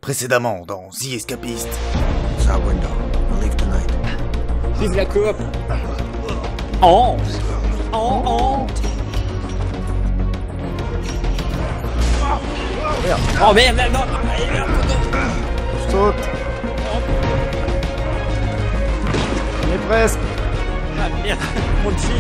Précédemment dans The Escapist. It's our window. We'll leave tonight. Vive la coop. Oh. Oh. Merde. Oh merde, non. Je saute. On est presque. Ah merde, mon jean.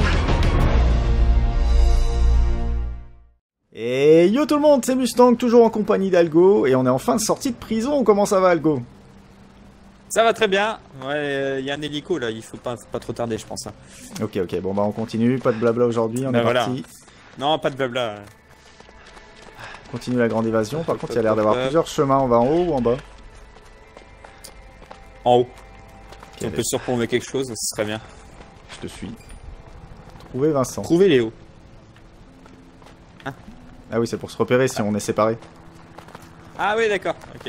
Et yo tout le monde, c'est Mustang, toujours en compagnie d'Algo, et on est en fin de sortie de prison. Comment ça va, Algo? Ça va très bien. Ouais, y a un hélico là, il faut pas trop tarder, je pense. Hein. Ok, bon bah on continue, pas de blabla aujourd'hui, on est parti. Non, pas de blabla. On continue la grande évasion, par contre il y a l'air d'avoir plusieurs chemins, on va en haut ou en bas? En haut. Ok, Si on peut surplomber quelque chose, ce serait bien. je te suis. Trouver Vincent. Trouver Léo. Ah oui, c'est pour se repérer si on est séparés. Ah oui, d'accord, ok.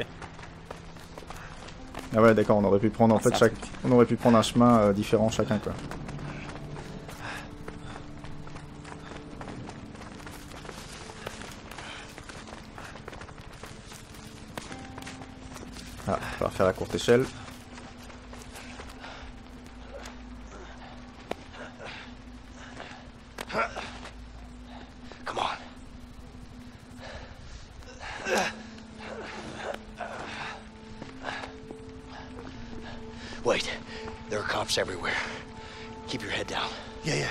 Ah ouais, d'accord, on aurait pu prendre en fait on aurait pu prendre un chemin différent chacun, quoi. Ah, on va faire la courte échelle. Come on. Wait. There are cops everywhere. Keep your head down. Yeah.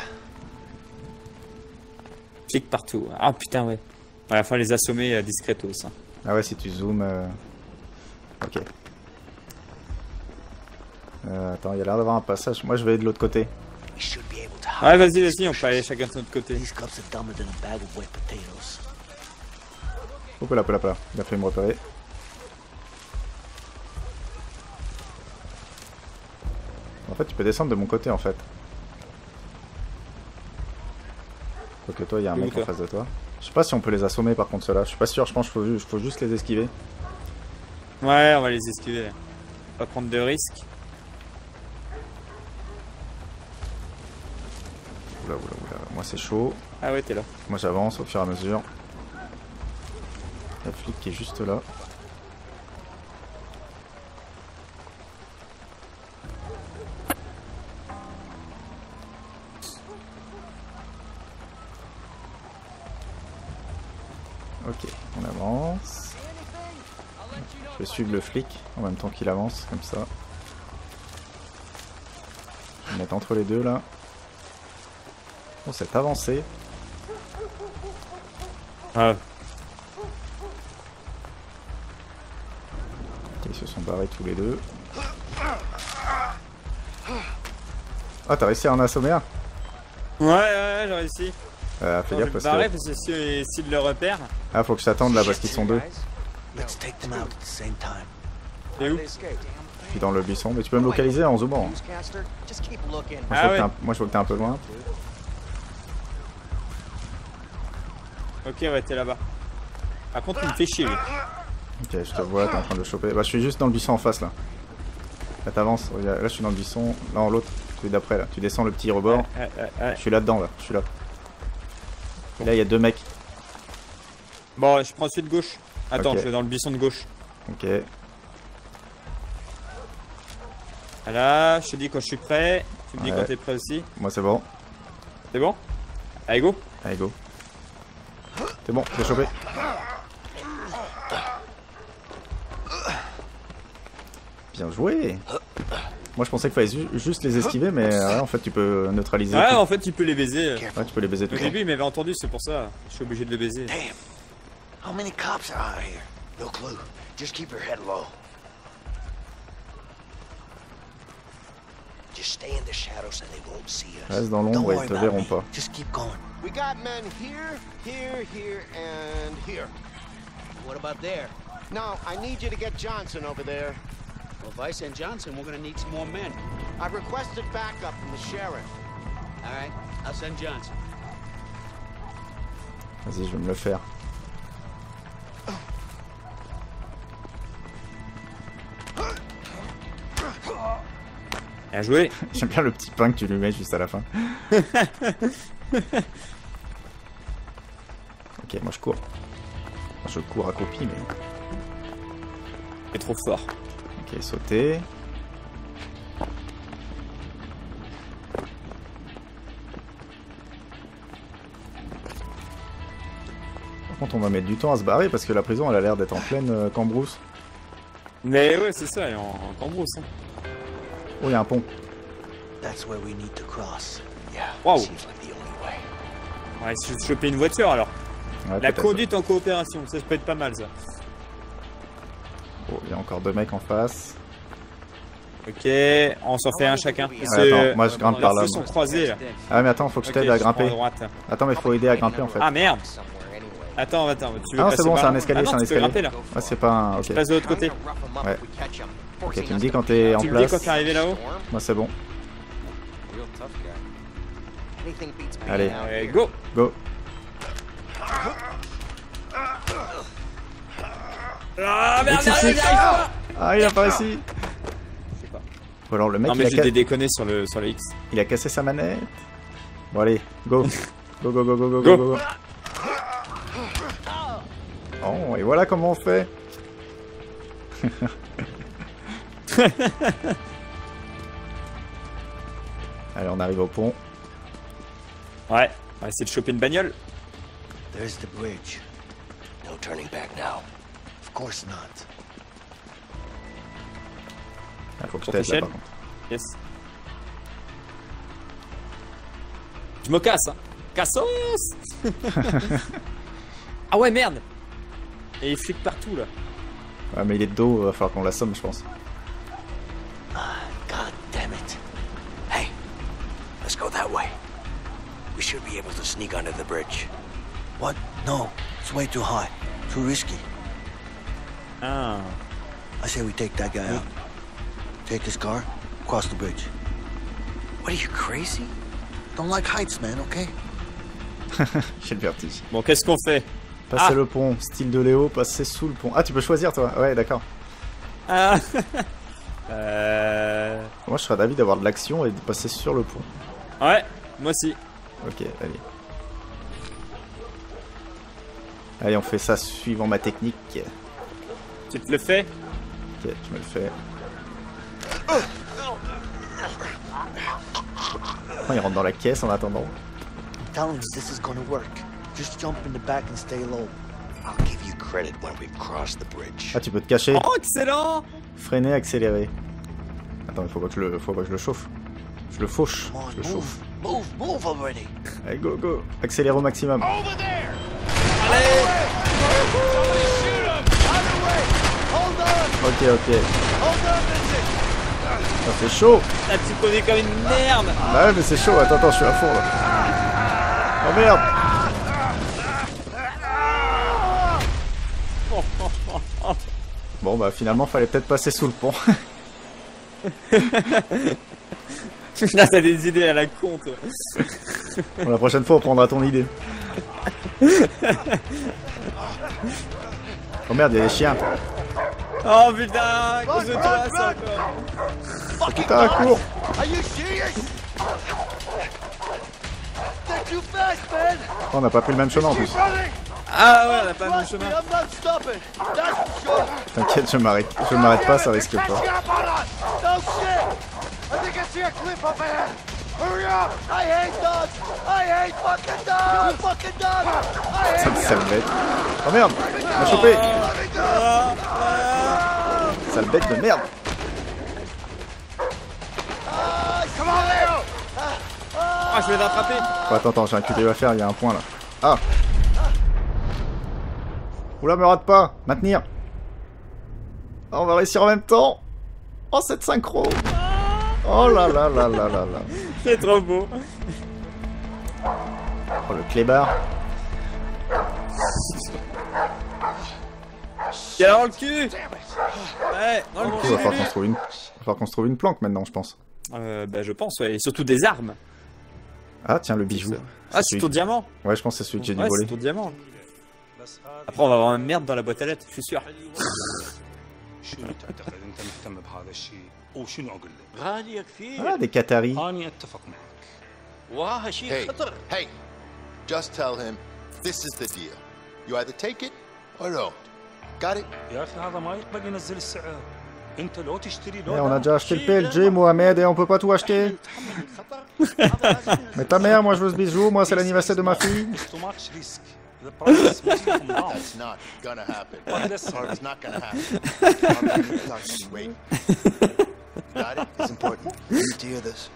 Flics partout. Ah putain, ouais. Ouais, faut les assommer discretos. Hein. Ah ouais, si tu zoomes... Ok. Attends, il y a l'air d'avoir un passage. Moi, je vais de l'autre côté. We should be able to Ouais, vas-y, on peut aller chacun de notre côté. These cops are dumber than a bag of wet potatoes. Hop là, il a fait me repérer. En fait, tu peux descendre de mon côté, en fait. Faut que toi, il y a un mec en face de toi. Je sais pas si on peut les assommer, par contre, ceux-là. Je suis pas sûr, je pense qu'il faut juste les esquiver. Ouais, on va les esquiver. Pas prendre de risques. Oula. Moi, c'est chaud. Ah ouais, t'es là. Moi, j'avance au fur et à mesure. Il y a le flic qui est juste là. Ok, on avance. Je vais suivre le flic en même temps qu'il avance, comme ça. Je vais me mettre entre les deux là. Oh, c'est avancé. Ah. Ok, ils se sont barrés tous les deux. Ah, t'as réussi à en assommer un? Ouais, j'ai réussi. Fais gaffe parce Parce que... que s'ils le repèrent. Ah, faut que je t'attende là parce qu'ils sont deux. Let's take them out at the same time. T'es où? Je suis dans le buisson, mais tu peux me localiser en zoomant. Moi, je vois que t'es un peu loin. Ok, ouais, t'es là-bas. Par contre, il me fait chier, lui. Ok, je te vois, t'es en train de le choper. Bah, je suis juste dans le buisson en face là. Là, t'avances. Là, je suis dans le buisson. Non, l'autre, celui d'après là. Tu descends le petit rebord. Je suis là-dedans là. Je suis là. Et là, il y a deux mecs. Bon, je prends celui de gauche. Attends, Ok. je vais dans le buisson de gauche. Ok. Voilà, je te dis quand je suis prêt. Tu me dis Ouais. quand t'es prêt aussi. Moi, c'est bon. C'est bon? Allez, go! Allez, go. C'est bon, j'ai chopé. Bien joué. Moi, je pensais qu'il fallait juste les esquiver, mais en fait, tu peux neutraliser. Ouais, tout. en fait, tu peux les baiser. Ouais, tu peux les baiser tout Au le temps. début, il m'avait entendu, c'est pour ça. Je suis obligé de le baiser. Damn. How many cops are out here? No clue. Just keep your head low. Just stay in the shadows so they won't see us. Reste dans Don't l'ombre et worry ils te about verront me. pas. Just keep going. We got men here, and here. What about there? Now, I need you to get Johnson over there. Well, if I send Johnson, we're gonna need some more men. I've requested backup from the sheriff. All right, I'll send Johnson. Vas-y, je vais me le faire. Bien joué. J'aime bien le petit pain que tu lui mets juste à la fin. Ok, moi je cours. Enfin, je cours à copie, mais... C'est trop fort. Ok, sauter. Par contre, on va mettre du temps à se barrer parce que la prison elle a l'air d'être en pleine cambrousse. Mais ouais, c'est ça, elle est en cambrousse. Hein. Oh, il y a un pont. That's where we need to cross. Yeah, Wow. seems like the only way. Ouais, si je choper une voiture alors. Ouais, La peut-être. conduite en coopération, ça peut être pas mal ça. Oh, il y a encore 2 mecs en face. Ok, on s'en fait un chacun. attends, moi, je grimpe par là, Ils sont moi. croisés là. Ah, mais attends, faut que je Ok, t'aide à je prends grimper. droite. Attends, mais faut aider à grimper en fait. Ah merde. Somewhere anyway. Attends, tu veux Ah non, passer c'est bon, par c'est un là escalier, Ah non, c'est un tu peux escalier. grimper là. Ah, c'est pas un. Ok. Passe de l'autre côté. Ouais. Ok, tu me dis quand t'es en Tu me dis quand place. t'es arrivé là-haut. Moi, c'est bon. Real tough guy. Anything beats being Allez. out Allez, here. go. Go. Ah merde, Exit, j'arrive exit. pas. Ah, il a pas réussi. Je sais pas. Ou alors le mec, Non mais il, j'ai a des déconné sur le X. il a cassé sa manette. Bon, allez, go. Go, go, go, go, go, Go. go, go. Oh, et voilà comment on fait. Allez, on arrive au pont. Ouais, on va essayer de choper une bagnole. There's the bridge. No turning back now. Of course not. Il faut que je Sur t'aide tes là chaînes. par contre. Yes. Je me casse, hein. Cassos. Ah ouais, merde. Et il flippe partout là. Ouais, mais il est de dos, va falloir qu'on l'assomme, je pense. God damn it. Hey, let's go that way. We should be able to sneak under the bridge. What? No, it's way too high. Too risky. Ah. I say we take that guy out. Take his car, cross the bridge. What are you, crazy? Don't like heights, man, okay? J'ai le vertige. Bon, qu'est-ce qu'on fait? Passer Ah. le pont, style de Léo, passer sous le pont. Ah, tu peux choisir toi. Ouais, d'accord. Ah. Moi, je serais d'avis d'avoir de l'action et de passer sur le pont. Ouais, moi aussi. Ok, allez. Allez, on fait ça suivant ma technique. Tu te le fais? Ok, je me le fais. Oh, il rentre dans la caisse en attendant. I'm telling you, this is gonna work. Just jump in the back and stay low. I'll give you credit when we've crossed the bridge. Ah, tu peux te cacher. Oh, excellent! Freiner, accélérer. Attends, il faut pas que je le chauffe. Je le fauche. Come on, Je le move. chauffe. Move already. Allez, go, go. Accélère au maximum. Ok, ok. Ah, c'est chaud. Ah, tu connais comme une merde! Bah ouais, mais c'est chaud. Attends, je suis à fond là. Oh merde. Bon, bah finalement, fallait peut-être passer sous le pont. Là, t'as des idées à la con, toi. Bon, la prochaine fois, on prendra ton idée. Oh merde, il y a des chiens. Oh putain, à cause de toi, ça, quoi. Oh putain, cours. Are you serious? They're too fast, man. Oh, on n'a pas pris le même chemin en plus. Ah ouais, on a pas le même Trust me, chemin. I'm not stopping. That's for sure. T'inquiète, je m'arrête. Je m'arrête pas, ça risque pas. No shit. I think I see a cliff up ahead. Hurry up. I hate dogs. I hate fucking dogs. You fucking dogs. I hate Sale bête. Oh merde, on m'a chopé. Sale bête de merde. Come on, Leo. Ah, je vais l'attraper. Oh, attends, j'ai un QTE à faire, il y a un point là. Ah. Oula, me rate pas. Maintenir. Oh, on va réussir en même temps. Oh, cette synchro. Oh là là là là là là. C'est trop beau. Oh, le clébard. Tiens dans le cul. Ouais, dans le Du coup, il va falloir cul. qu'on se trouve une planque maintenant, je pense. Bah, je pense, ouais. Et surtout des armes. Ah, tiens, le bijou. Ah, c'est ton diamant. Ouais, je pense que c'est celui que j'ai dû Ouais, voler. c'est ton diamant. Après, on va avoir une merde dans la boîte à lettres, je suis sûr. شنو تعتقد انت مهتم بهذا الشيء وشنو اقول لك؟ غالية كثير. Ah, des Qataris. اني اتفق معك. واه شيء Hey, خطر. hey, just tell him this is the deal. You either take it or don't. Got it? يا اخي هذا ما يقبل ينزل السعر. انت لو تشتري لو Eh, on a déjà acheté le PLG, Mohamed, et on peut pas tout acheter. Mais ta mère, moi je veux ce bijou, moi c'est l'anniversaire de ma fille. It's too much risk. The price must come down. That's not gonna happen. But listen, It's not gonna happen. Wait. Got it? It's important. You need to hear this.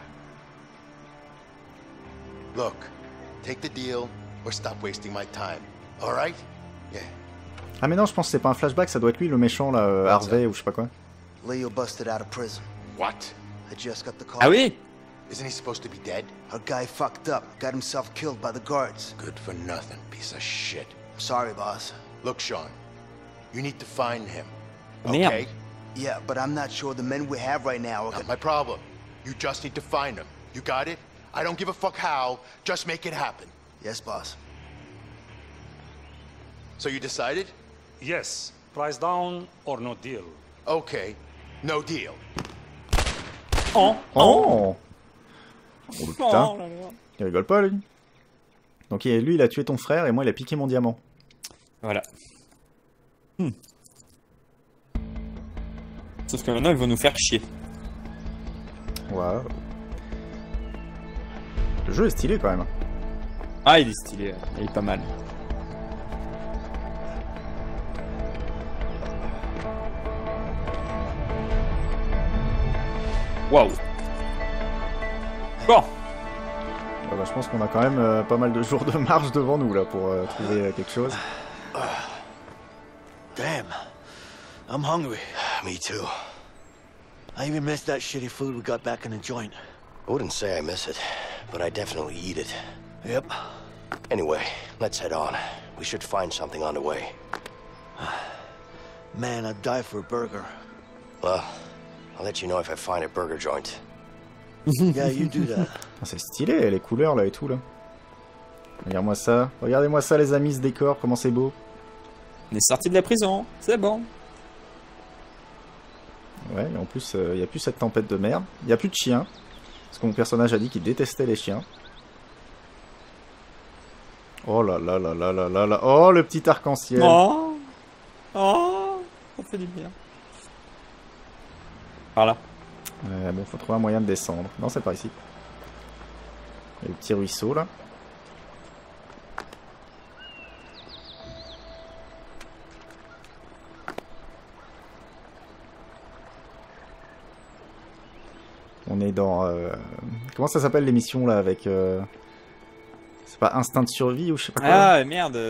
Look, take the deal or stop wasting my time. All right? Yeah. Ah mais non, je pense que c'est pas un flashback, ça doit être lui le méchant là, Harvey ou je sais pas quoi. Leo busted out of prison. What? I just got the call. Ah oui? Isn't he supposed to be dead? A guy fucked up, got himself killed by the guards. Good for nothing, piece of shit. Sorry, boss. Look, Sean, you need to find him. Merde. Okay? Yeah, but I'm not sure the men we have right now are Not gonna... my problem. You just need to find him. You got it? I don't give a fuck how. Just make it happen. Yes, boss. So you decided? yes, price down or no deal. Okay. No deal. Oh Oh putain, il rigole pas lui. Donc lui il a tué ton frère et moi il a piqué mon diamant. Voilà. Sauf que maintenant ils vont nous faire chier. Waouh. Le jeu est stylé quand même. Ah, il est stylé, il est pas mal. Waouh. Bon. Bah, je pense qu'on a quand même pas mal de jours de marche devant nous là pour trouver quelque chose. Damn. I'm hungry. Me too. I even missed that shitty food we got back in the joint. I wouldn't say I miss it, but I definitely eat it. Yep. Anyway, let's head on. We should find something on the way. Man, I'd die for a burger. Well, I'll let you know if I find a burger joint. Yeah, you do that. Ah, c'est stylé les couleurs là et tout là. Regarde-moi ça. Regardez-moi ça les amis, ce décor, comment c'est beau. On est sorti de la prison, c'est bon. Ouais, et en plus il n'y a plus cette tempête de merde. Il n'y a plus de chiens. Parce que mon personnage a dit qu'il détestait les chiens. Oh là là là là là là là. Oh le petit arc-en-ciel. Oh. Oh. Ça fait du bien. Voilà. Bon, faut trouver un moyen de descendre. Non, c'est par ici. Il y a le petit ruisseau là. On est dans... Comment ça s'appelle l'émission là avec... C'est pas instinct de survie ou je sais pas quoi. Ah merde.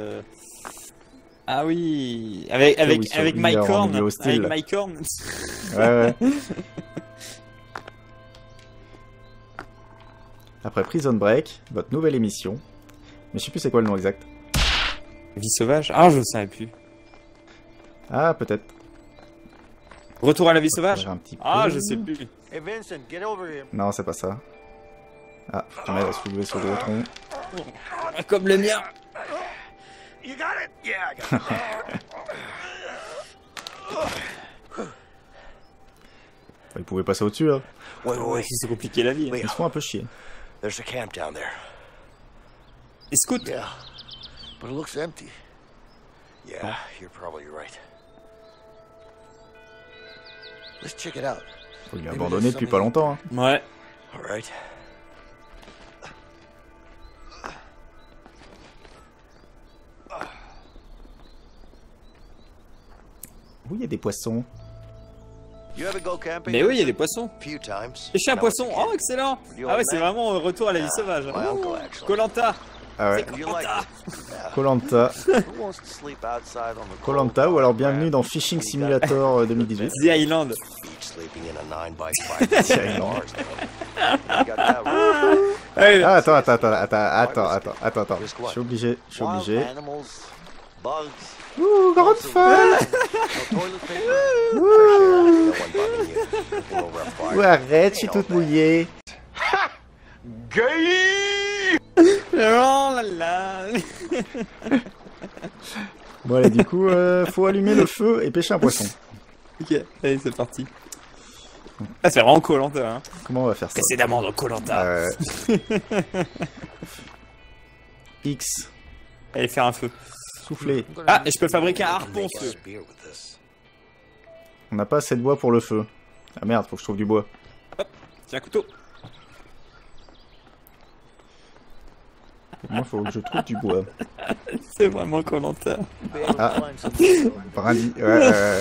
Ah oui. Avec Mike Horn. Avec Mike Horn. Ouais. Après Prison Break, votre nouvelle émission. Mais je sais plus c'est quoi le nom exact. Vie sauvage. Ah, je ne savais plus. Ah, peut-être. Retour à la vie sauvage. Un petit peu. Ah, je sais plus. Hey Vincent, get over here. Non, c'est pas ça. Ah, faut que tu m'aides à soulever ce gros tronc. Comme le mien. You got it? Yeah, I got it. Il pouvait passer au-dessus, hein. Wait. C'est compliqué la vie. Hein. Ils se font un peu chier. There's a camp down there. Et scout. Yeah, but it looks empty. Yeah, you're probably right. Let's check it out. Il est abandonné depuis pas longtemps. Hein. Ouais. All right. Oui, il y a des poissons. You ever go camping? Mais oui, il y a des poissons. Few times. Pêcher un When I was poisson. a kid. Oh, excellent. Ah ouais, c'est vraiment retour à la vie sauvage. My uncle, actually. Koh-Lanta. Ah ouais. You like Koh-Lanta. Who wants to sleep outside on the Koh-Lanta ou alors bienvenue dans Fishing Simulator 2018. The Island. Beach sleeping in a 9x5 bars. You got that right. Ah, attends. Je suis obligé. Wild animals, bugs, Ouh, grande folle. no toilet paper. No one bugging you. Looking over a fire. Ouais, arrête, je suis toute mouillée. Oh là là. Bon allez, du coup, faut allumer le feu et pêcher un poisson. Ok, allez, c'est parti. Ah, c'est vraiment Koh-Lanta. Hein. Comment on va faire ça? Précédemment dans Koh-Lanta. X. Allez, faire un feu. Soufflez. Ah, et je peux fabriquer un harpon, ce. On n'a pas assez de bois pour le feu. Ah merde, faut que je trouve du bois. Tiens, couteau. Moi, faut que je trouve du bois. C'est vraiment Koh-Lanta. Ah, brindilles. Ouais.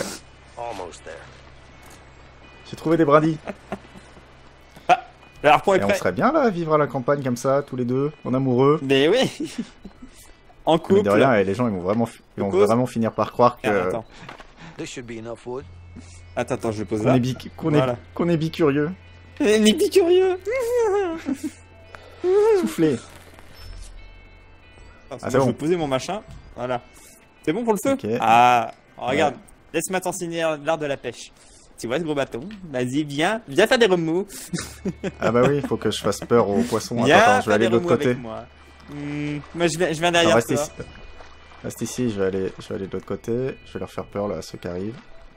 J'ai trouvé des brindilles. Le harpon est Et on prêt. serait bien là à vivre à la campagne comme ça, tous les deux, en amoureux. Mais oui. En Mais couple. de rien, et les gens ils vont vraiment finir par croire que Attends, This should be enough wood. attends, je pose qu'on là. est, qu'on est bicurieux. Les bicurieux. Soufflez. Ah, c'est je bon. vais poser mon machin. Voilà. C'est bon pour le feu? Ok. Ah, regarde. Laisse-moi t'enseigner l'art de la pêche. Tu vois ce gros bateau? Vas-y, viens faire des remous. Ah bah oui, il faut que je fasse peur aux poissons. Viens Attends, je vais faire aller des de l'autre remous côté. avec moi. Moi, je viens Attends, derrière reste toi. ici. Reste ici, je vais aller de l'autre côté. Je vais leur faire peur là, à ceux qui arrivent.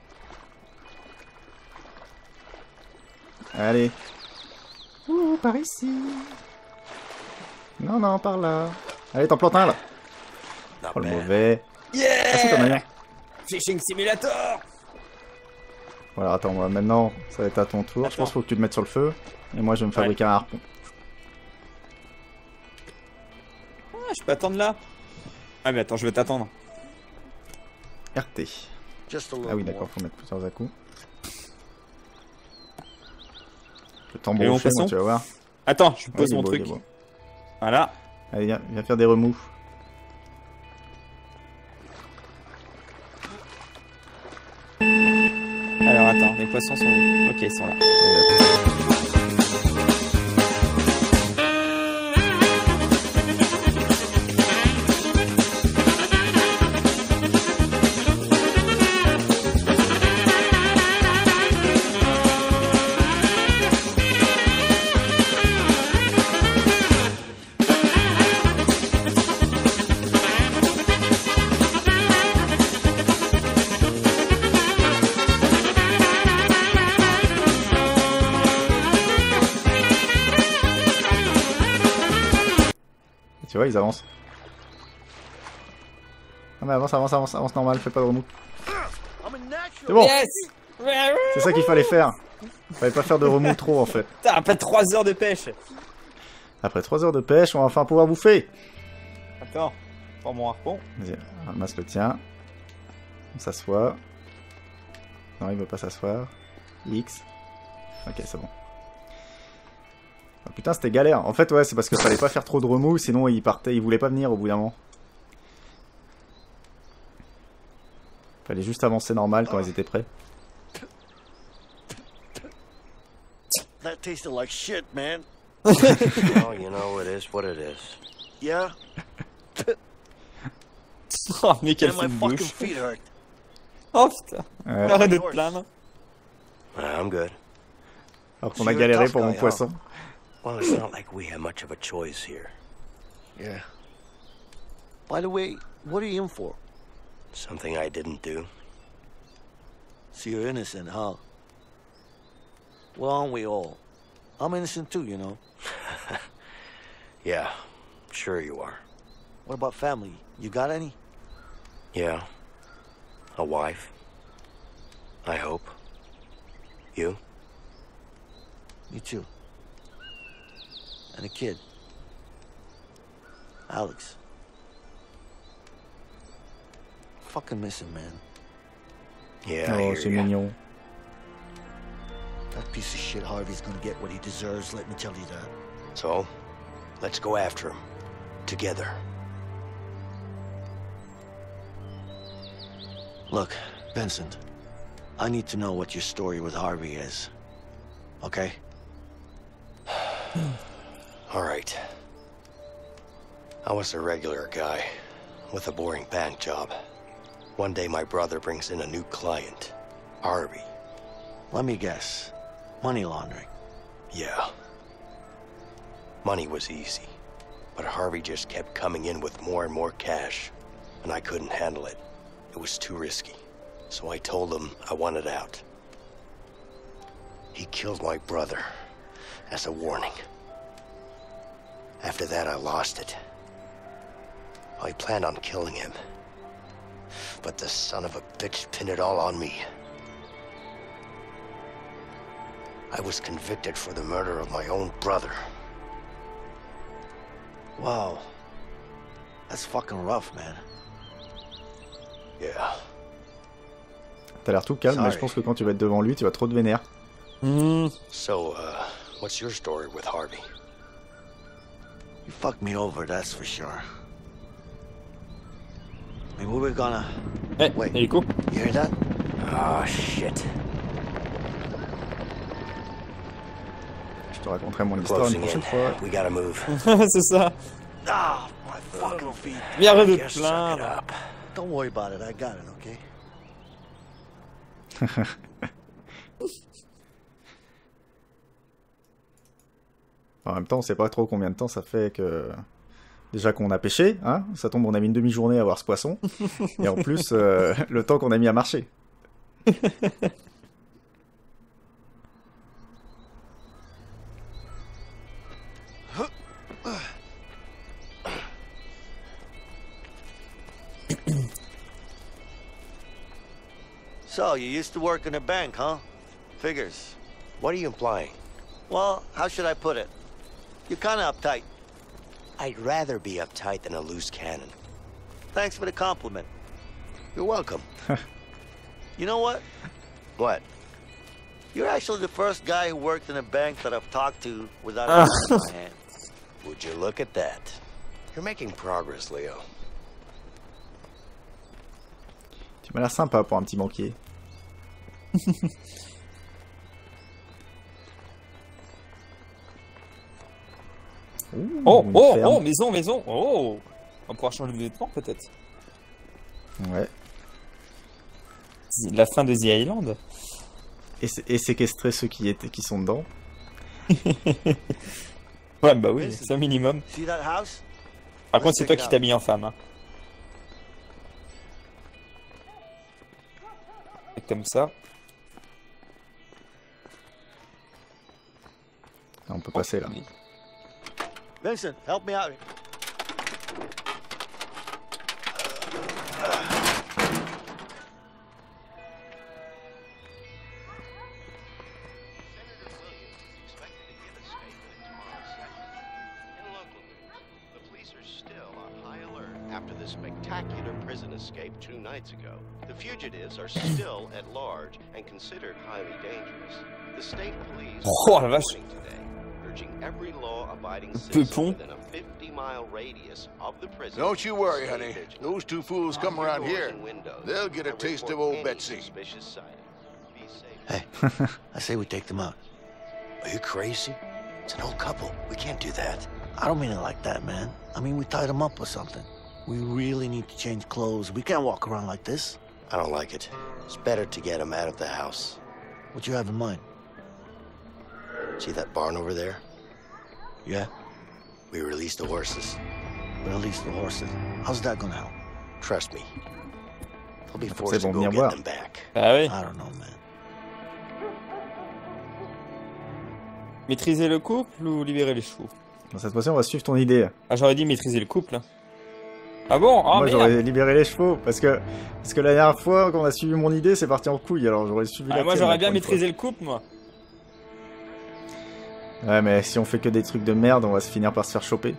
Allez. Ouh, par ici. Non, par là. Allez, t'en plantes un là. Oh le mauvais. Ah si, t'en as Yeah! un. Fishing Simulator! Voilà, attends, moi maintenant, ça va être à ton tour. Je pense qu'il faut que tu te mettes sur le feu. Et moi, je vais me fabriquer un harpon. Ah, je peux attendre là. Ah, mais attends, je vais t'attendre. RT. Just a little Ah oui, more. d'accord, faut mettre plusieurs à coups. Le Et tambour mon au feu, moi, poisson tu vas voir. Attends, je Ouais, pose il est mon beau, truc. il est beau. Voilà. Allez, viens faire des remous. Alors attends, les poissons sont où? Ok, ils sont là. Tu vois, ils avancent. Non mais avance normal, fais pas de remous. C'est bon, Yes! c'est ça qu'il fallait faire. Fallait pas faire de remous trop en fait. Putain, après 3 heures de pêche. Après 3 heures de pêche, on va enfin pouvoir bouffer. Attends, prends mon harpon. Vas-y, ramasse le tien. On s'assoit. Non, il veut pas s'asseoir. X. Ok, c'est bon. Ah, putain, c'était galère. En fait, ouais, c'est parce que fallait pas faire trop de remous, sinon il partait, il voulait pas venir au bout d'un moment. Fallait juste avancer normal quand ils étaient prêts. That tasted like shit, man. Oh, you know, it is what it is. Yeah? Oh, mais quelle And my fine fucking bouche. feet hurt. Oh putain, Ouais. arrête de te plaindre. I'm good. Alors qu'on a galéré pour mon poisson. Well, it's not like we have much of a choice here. Yeah. By the way, what are you in for? Something I didn't do. So you're innocent, huh? Well, aren't we all? I'm innocent too, you know. Yeah, sure you are. What about family? You got any? Yeah. A wife. I hope. You? Me too. And a kid. Alex. Fucking miss him, man. Yeah, I Oh, hear c'est ya. mignon. That piece of shit Harvey's gonna get what he deserves, let me tell you that. So, let's go after him. Together. Look, Benson, I need to know what your story with Harvey is. Okay? All right. I was a regular guy with a boring bank job. One day my brother brings in a new client, Harvey. Let me guess. Money laundering. Yeah. Money was easy, but Harvey just kept coming in with more and more cash, and I couldn't handle it. It was too risky, so I told him I wanted out. He killed my brother as a warning. After that, I lost it. I planned on killing him, but the son of a bitch pinned it all on me. I was convicted for the murder of my own brother. Wow. That's fucking rough, man. Yeah. T'as l'air tout calme, mais je pense que quand tu vas être devant lui, tu vas trop te vénère. So, what's your story with Harvey? You fucked me over, that's for sure. Maybe we're gonna... Eh, Wait. hélico. You hear that? Oh, shit. Je te raconterai mon histoire une Closing in. prochaine fois. We gotta move. C'est ça. Ah, my fucking feet. Viens arrête de te Just suck it plaindre. up. Don't worry about it, I got it, okay? En même temps, on sait pas trop combien de temps ça fait que... Déjà qu'on a pêché, hein, ça tombe, on a mis une demi-journée à voir ce poisson. Et en plus, le temps qu'on a mis à marcher. So, you used to work in a bank, huh? Figures. What are you implying? Well, how should I put it? You're kinda uptight. I'd rather be uptight than a loose cannon. Thanks for the compliment. You're welcome. You know what? What? You're actually the first guy who worked in a bank that I've talked to without a gun in my hand. Would you look at that? You're making progress, Leo. Tu m'as l'air sympa pour un petit banquier. Ouh, Oh, une oh, ferme. oh, maison, maison. Oh, on pourra changer de vêtements peut-être. Ouais. La fin de The Island. Et séquestrer ceux qui sont dedans. Ouais, bah oui, c'est un minimum. See that house? Par contre, c'est toi qui t'habilles en femme. Hein. Et comme ça. Ah, on peut passer là. Vincent, help me out. After the spectacular prison escape 2 nights ago, the fugitives are still at large and considered highly dangerous. The state police Oh, la vache. warning today, urging every law-abiding Peupon. citizen within a 50-mile radius of the prison. Don't you worry, to stay honey. vigilant. Those two fools come Lock around your doors here. and windows They'll get a and taste of report old any Betsy. suspicious sighting. Be safe. Hey, I say we take them out. Are you crazy? It's an old couple. We can't do that. I don't mean it like that, man. I mean we tied them up or something. We really need to change clothes. We can't walk around like this. I don't like it. It's better to get them out of the house. What you have in mind? See that barn over there? Yeah? We released the horses. Release the horses. How's that gonna help? Trust me. They'll be C'est forced to bon, go bien get voir. them back. Bah oui. I don't know, man. Maîtriser le couple ou libérer les chevaux? Dans cette fois-ci, on va suivre ton idée. Ah, j'aurais dit maîtriser le couple. Ah bon? Oh, Moi, merde. j'aurais libéré les chevaux. Parce que la dernière fois qu'on a suivi mon idée, c'est parti en couille. Alors j'aurais suivi Ah, la moi, tienne, j'aurais là, bien pour une fois. maîtrisé le couple, moi. Ouais, mais si on fait que des trucs de merde, on va se finir par se faire choper.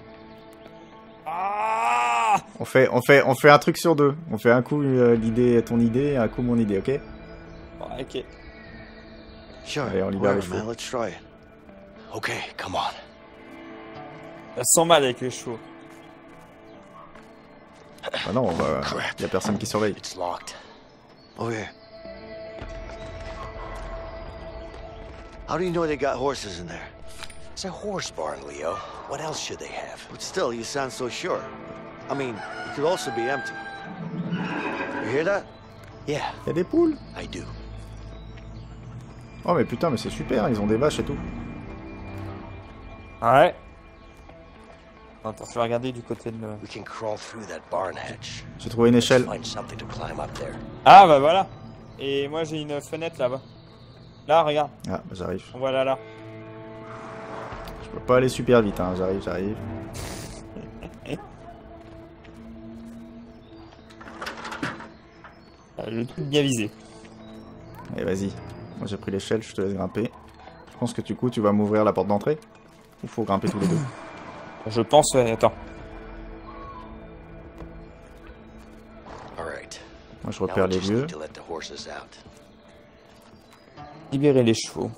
Ah! On fait un truc sur deux. On fait un coup l'idée, ton idée, et un coup mon idée, ok? Bon, ok. Sure. Allez, on libère les Whatever, man. chevaux. Let's try it. Okay, come on. Ça sent mal avec les chevaux. Bah non, y a personne qui surveille. It's locked. Over here. How do you know they got horses in there? It's a horse barn, Leo. What else should they have? But still, you sound so sure. I mean, it could also be empty. You hear that? Yeah, Y a des poules? I do. Oh mais putain, mais c'est super, ils ont des vaches et tout. Ouais. Attends, je vais regarder du côté de... We can crawl through that barn hatch. J'ai trouvé une échelle. Find something to climb up there. Ah, bah voilà. Et moi, j'ai une fenêtre là-bas. Là, regarde. Ah, bah, j'arrive. On voit là. Je peux pas aller super vite, hein. J'arrive. le truc bien visé. Allez, vas-y. Moi j'ai pris l'échelle, je te laisse grimper. Je pense que du coup tu vas m'ouvrir la porte d'entrée. Ou faut grimper tous les deux? Je pense... attends. Alright. Moi je Now repère we les just lieux. need to let the horses out. Libérer les chevaux.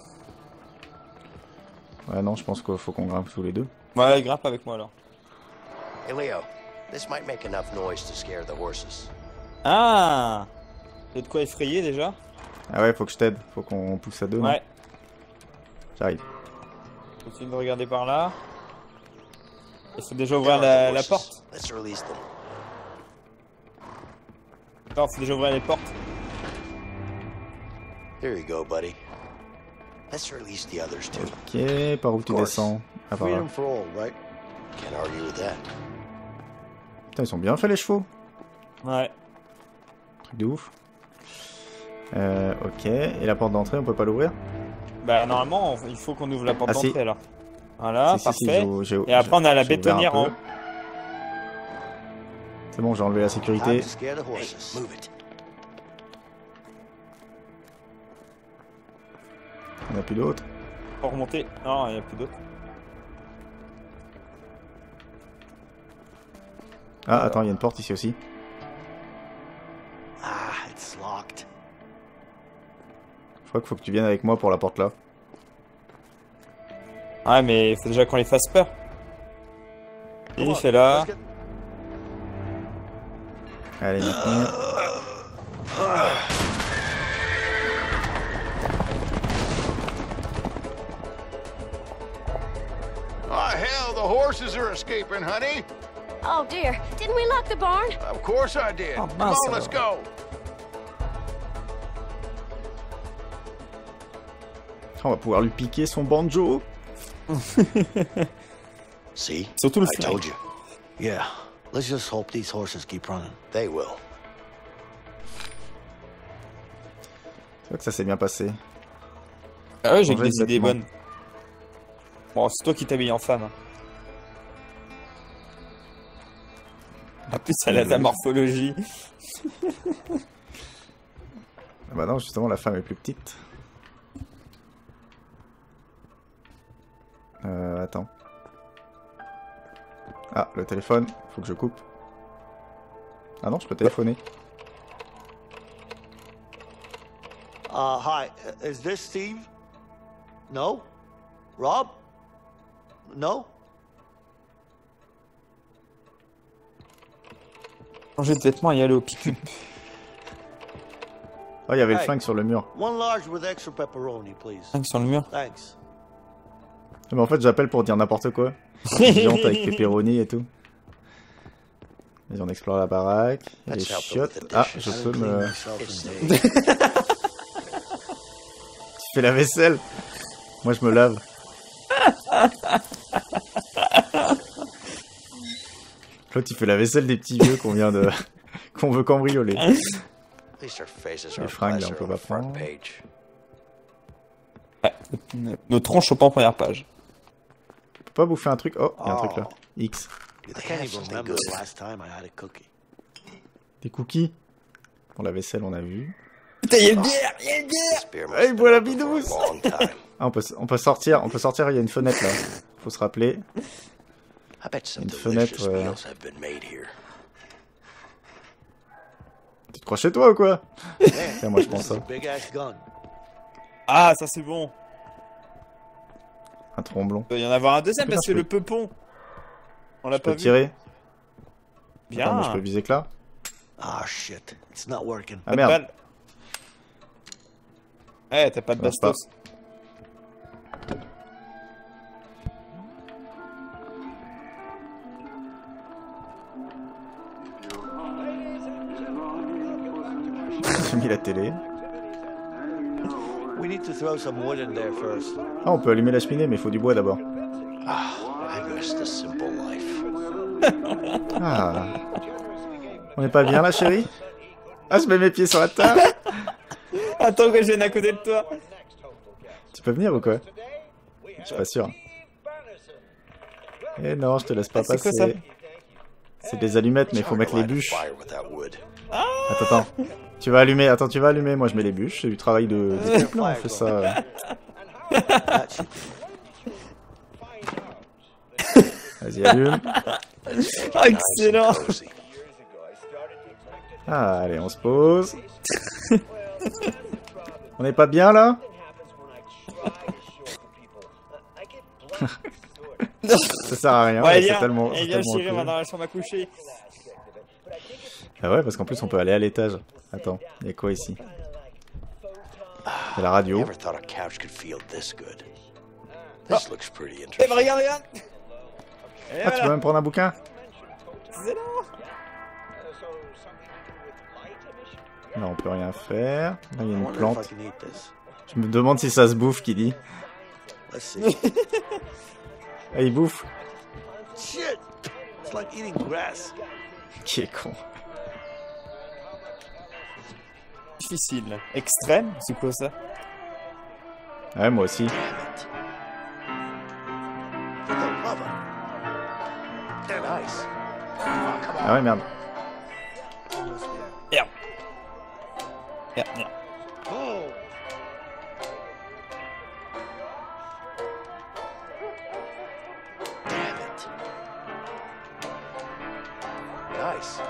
Ouais non, je pense qu'il faut qu'on grimpe tous les deux. Ouais, grimpe avec moi alors. Hey Leo, this might make enough noise to scare the horses. Ah! T'as de quoi effrayer déjà? Ah ouais, faut que je t'aide. Faut qu'on pousse à deux. Ouais. J'arrive. Continue de regarder par là. Il faut déjà ouvrir la porte. Let's release them. Non, faut déjà ouvrir les portes. Here you go, buddy. Let's release the others too. Ok, par où tu descends? Ah, par là. Freedom for all, right? Can't argue with that. Putain, ils sont bien faits les chevaux. Ouais. Truc de ouf. Ok, et la porte d'entrée, on peut pas l'ouvrir? Bah normalement, il faut qu'on ouvre la porte Ah, si. d'entrée là. Voilà, Si, parfait. j'ai- Et après on a la j'ai ouvert un bétonnière en peu. haut. C'est bon, j'ai enlevé la sécurité. Time to scare the horses. Move it. Il n'y en a plus d'autres. Pour remonter. Non, il n'y a plus d'autres. Ah, attends, il y a une porte ici aussi. Ah, it's locked. Je crois qu'il faut que tu viennes avec moi pour la porte là. Ouais, mais il faut déjà qu'on les fasse peur. Il fait là. Allez, maintenant. Oh, hell, the horses are escaping, honey. Oh dear, didn't we lock the barn? Of course I did. Oh, Come on, mince, let's go. On va pouvoir lui piquer son banjo. See? Surtout le I flingue. told you. Yeah, let's just hope these horses keep running. They will. C'est vrai que ça s'est bien passé. Ah ouais, j'ai que Changer des de idées vêtements. bonnes. Bon, c'est toi qui t'habilles en femme. En plus, elle a ta morphologie. Ah bah non, justement, la femme est plus petite. Attends. Ah, le téléphone, faut que je coupe. Ah non, je peux téléphoner. Hi, is this Steve? No? Rob? No? Changer de vêtements et aller au pick-up. Oh, il y avait le Hey. flingue sur le mur. One large with extra pepperoni, please. Flingue sur le mur. Thanks. Mais en fait, j'appelle pour dire n'importe quoi. Viande avec pepperoni et tout. Vas-y, on explore la baraque. Il y a des Let's help them chiottes. with the Ah, dishes. je I peux clean me... myself It's in the- days. Tu fais la vaisselle. Moi, je me lave. L'autre, il fait la vaisselle des petits vieux qu'on vient de... qu'on veut cambrioler. At least their faces Les are fringues, là, on pleasant peut on pas the front prendre. page. Ouais, nos tronches sont pas en première page. Tu peux pas bouffer un truc? Oh, il y a un truc là. X. Do I they can't have even something remember good? the last time I had a cookie. Des cookies. Pour la vaisselle, on a vu. Putain, il y a une bière! Il y a une bière! This beer must Hey, have bois la been open for a bidouze. long time. Ah, on peut sortir, il y a une fenêtre là. Faut se rappeler. I bet some Une delicious fenêtre, meals have been made here. Tu te crois chez toi ou quoi? Tiens, moi je prends This is ça. a big ass gun. Ah, ça c'est bon. Un tromblon. Il doit y en avoir un deuxième Putain, parce que je peux- le peupon. On l'a Je pas peux vu. tirer? Bien. Attends, moi je peux viser que là? Ah shit, it's not working. Ah Pas de merde. balle. Ouais, t'as pas de Ça marche pas. bastos. J'ai mis la télé. We need to throw some wood in there first. Ah, on peut allumer la cheminée, mais il faut du bois d'abord. Ah, I miss the simple life. Ah. On n'est pas bien là, chérie? Ah, je mets mes pieds sur la table. Attends que je vienne à côté de toi. Tu peux venir ou quoi? Je suis pas sûr. Eh non, je te laisse pas Ah, c'est quoi, ça? passer. C'est des allumettes, mais il faut mettre les bûches. Fire without wood. Attends, attends. Tu vas allumer, attends, tu vas allumer, moi je mets les bûches, c'est du travail d'équipe, là, on fait ça. Vas-y, allume. Ah, excellent. Ah, allez, on se pose. On n'est pas bien, là? Ça sert à rien, Ouais, c'est tellement... il vient chérie, on va dans la chambre à coucher. Ah ouais, parce qu'en plus on peut aller à l'étage. Attends, il y a quoi ici? Il y a la radio. Never thought a couch could feel this good. This looks pretty Eh interesting. ben regarde, regarde. Et Ah, tu peux même prendre un bouquin? Excellent. Non, on peut rien faire. Là, il y a I une wonder if plante. I can eat this. Je me demande si ça se bouffe, qui dit. Let's see. Ah, il bouffe. Shit! It's like eating grass. Qui est con. Difficile. Extrême, c'est quoi ça? Ouais, moi aussi. For the lover. They're nice. Ah ouais, merde. Merde. Merde, merde. Oh! Damn it. Nice.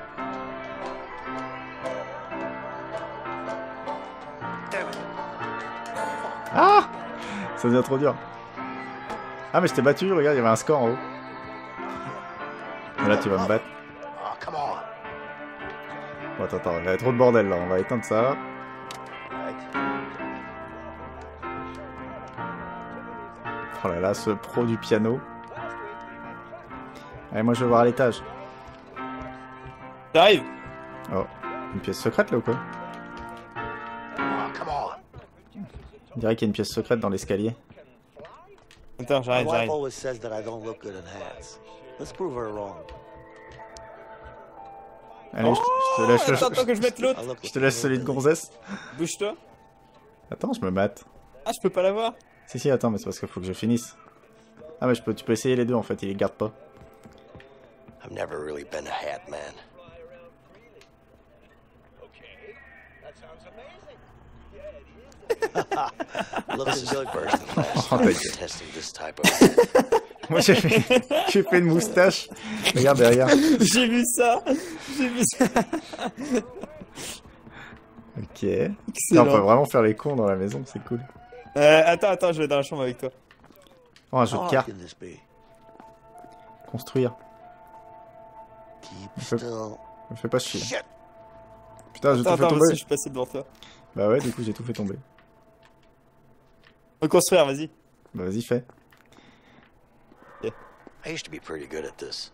Damn it. Ah! Ça devient trop dur. Ah, mais je t'ai battu, regarde, il y avait un score en haut. Et là, tu vas me battre. Oh, come on. Bon, attends, il y a trop de bordel là, on va éteindre ça. Right. Oh là là, ce pro du piano. Allez, moi je vais voir à l'étage. J'arrive. Oh, une pièce secrète là ou quoi? Oh, come on. On dirait qu'il y a une pièce secrète dans l'escalier. Attends, My j'arrive, wife j'arrive. always says that I don't look good in hats. Let's prove her wrong. Allez, je te laisse, Attends que je mette l'autre. I look je te laisse celui de gonzesse. Bouge-toi. Attends, je me mate. Ah, je peux pas l'avoir. Si, attends, mais c'est parce qu'il faut que je finisse. Ah, mais tu peux essayer les deux en fait, il les garde pas. I've never really been a hat man. Looking This is the good. first and last Oh, time thank I'm you. testing this type of. Moi j'ai fait une moustache. Regarde derrière. J'ai vu ça. J'ai vu ça. Ok. Putain, Excellent. on peut vraiment faire les cons dans la maison, c'est cool. Attends, je vais dans la chambre avec toi. Oh, un jeu How de hard cartes. can this be? Construire. Keep still. Me fais pas chier. Shit! Putain, j'ai tout fait Attends, tomber. vas-y, je suis passé devant toi. Bah ouais, du coup j'ai tout fait tomber. Reconstruire, vas-y. Bah vas-y, fais. I used to be pretty good at this.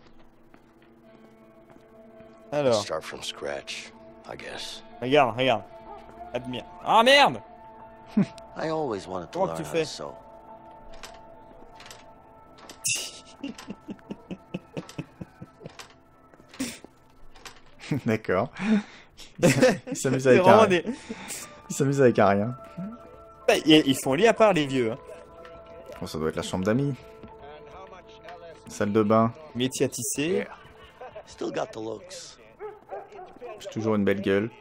Alors, Start from scratch, I guess. regarde. Admire. Ah merde. I always wanted to Comment learn tu how fais? to sew. D'accord. Il s'amuse C'est avec vraiment un... des... Il s'amuse avec un rien. Ils font lit à part, les vieux. Hein. Bon, ça doit être la chambre d'amis. Salle de bain. Métier à tisser. Still got the looks. J'ai toujours une belle gueule.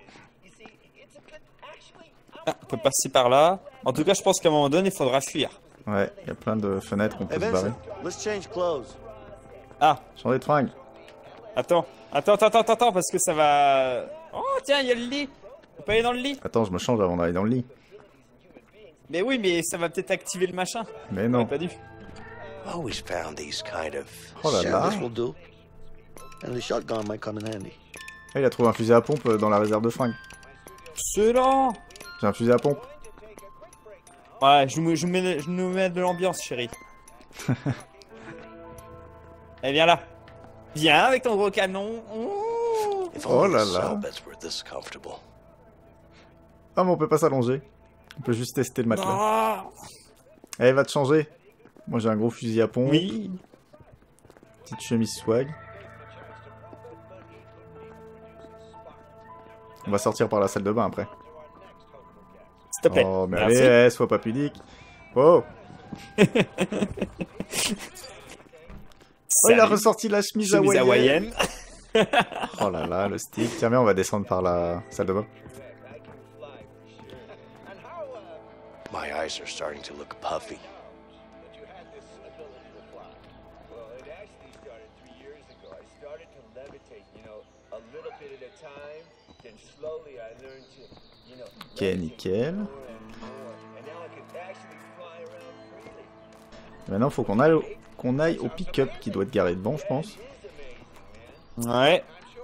Ah, on peut passer par là. En tout cas, je pense qu'à un moment donné, il faudra fuir. Ouais, il y a plein de fenêtres qu'on peut Hey se barrer. Vincent, let's change clothes. Ah, Changer de fringue. attends, parce que ça va... Oh, tiens, il y a le lit. On peut aller dans le lit. Attends, je me change avant d'aller dans le lit. Mais oui, mais ça va peut-être activer le machin. Mais On non. pas dû. I always found these kind of. Oh là Sure, là. this will do. And the shotgun might come in handy. Ah, il a trouvé un fusil à pompe dans la réserve de fringues. Excellent. J'ai un fusil à pompe. Ouais, je nous mets de l'ambiance, chérie. Eh, viens là. Viens avec ton gros canon. Ouh. If Oh only là the là. cell beds were this comfortable. Ah, mais on peut pas s'allonger. On peut juste tester le matelas. Ah. Allez, va te changer. Moi j'ai un gros fusil à pompe. Oui. Petite chemise swag. On va sortir par la salle de bain après. S'il te plaît. Oh, mais Merci. allez, sois pas pudique. Oh, oh, il a Salut. ressorti la chemise Chemise hawaïenne. hawaïenne. Oh là là, le stick. Tiens, bien, on va descendre par la salle de bain. My eyes are starting to look puffy. Ok, nickel. Et maintenant, il faut qu'on aille au pick-up qui doit être garé devant, je pense. Ouais.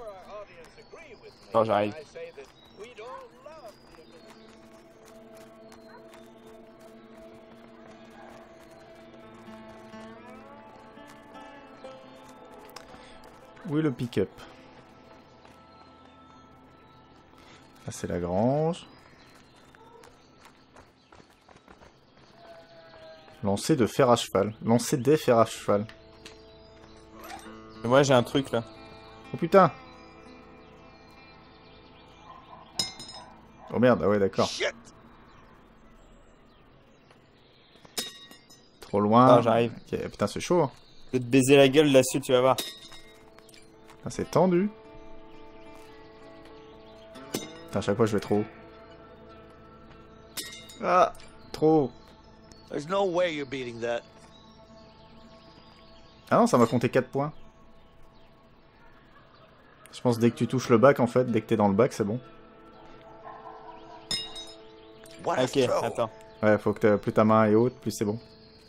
Oh, j'arrive. Où est le pick-up? Là, c'est la grange. Lancer de fer à cheval. Lancer des fers à cheval. Moi, j'ai un truc là. Oh putain! Oh merde, ah ouais, d'accord. Trop loin. Ah, j'arrive. Okay, putain, c'est chaud. Hein. Je vais te baiser la gueule là-dessus, tu vas voir. Ah, c'est tendu. Putain, à chaque fois je vais trop haut. Ah, trop haut. There's no way you're beating that. Ah non, ça m'a compté 4 points. Je pense dès que tu touches le bac, en fait, dès que t'es dans le bac, c'est bon. Ok, attends. Ouais, faut que plus ta main est haute, plus c'est bon.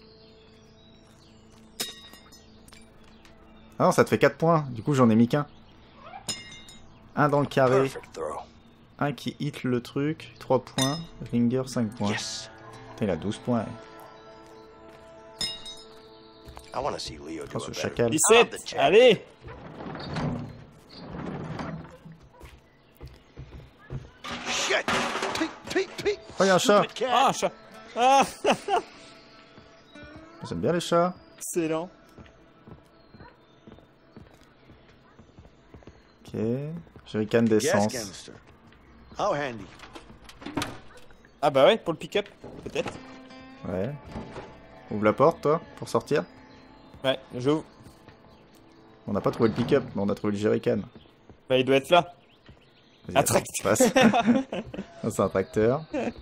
Ah non, ça te fait 4 points. Du coup, j'en ai mis qu'un. Un dans le carré. Un qui hit le truc. 3 points. Ringer, 5 points. Yes. Putain, il a 12 points. I want to see Leo do Ce it chacal. 17, allez. Shit! Pete! Oh, il y a un chat. Ah, un chat. Ah. J'aime bien les chats. Excellent. Ok. Jerrycan Gas d'essence. canister. How handy. Ah bah ouais, pour le pick-up, peut-être. Ouais. Ouvre la porte, toi, pour sortir. Ouais, j'ouvre. On n'a pas trouvé le pick-up, mais on a trouvé le jerrycan. Bah, il doit être là. Vas-y, Un attends, tracteur. passe. C'est un tracteur.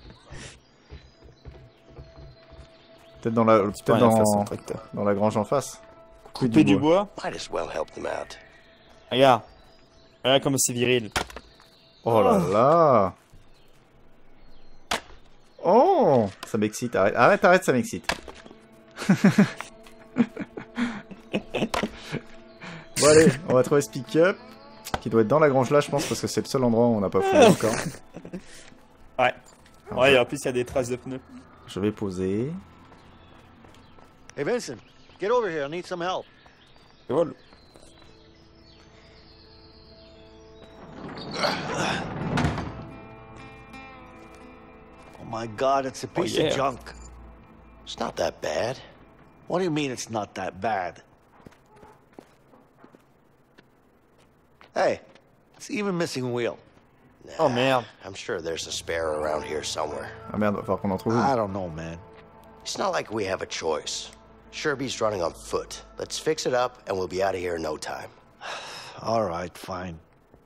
Peut-être dans la, dans la grange en face. Couper du bois. Might as well help them out. Regarde. Regarde comme c'est viril. Oh là là. Oh, ça m'excite. Arrête, ça m'excite. Bon allez, on va trouver ce pick-up qui doit être dans la grange là, je pense, parce que c'est le seul endroit où on n'a pas fouillé encore. Ouais. Ouais, et en plus il y a des traces de pneus. Je vais poser. Hey Vincent, get over here. I need some help. C'est bon. Oh my God, it's a piece of junk. It's not that bad. What do you mean it's not that bad? Hey, it's even missing a wheel. Nah, Oh merde. I'm sure there's a spare around here somewhere. Ah merde, va falloir qu'on en trouve une. I don't know, man. It's not like we have a choice. Sherby's running on foot. Let's fix it up and we'll be out of here in no time. All right, fine.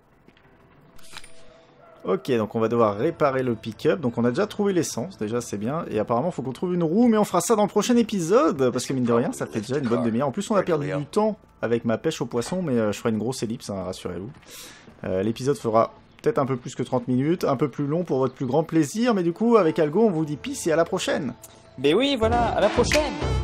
Ok, donc on va devoir réparer le pick-up. Donc on a déjà trouvé l'essence, déjà c'est bien. Et apparemment il faut qu'on trouve une roue, mais on fera ça dans le prochain épisode. Parce que mine de rien, ça fait déjà une bonne demi-heure. En plus on a perdu du temps avec ma pêche au poisson, mais je ferai une grosse ellipse, hein, rassurez-vous. L'épisode fera peut-être un peu plus que 30 minutes, un peu plus long pour votre plus grand plaisir. Mais du coup, avec Algo, on vous dit peace et à la prochaine. Mais oui, voilà, à la prochaine.